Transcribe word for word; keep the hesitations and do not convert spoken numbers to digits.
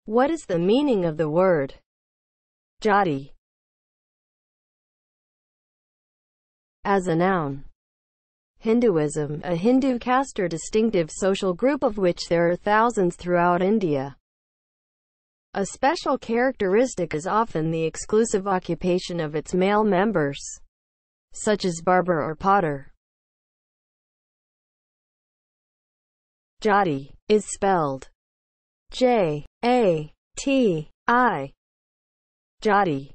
What is the meaning of the word jati as a noun? Hinduism, a Hindu caste or distinctive social group of which there are thousands throughout India. A special characteristic is often the exclusive occupation of its male members, such as barber or potter. Jati is spelled J A T I. Jati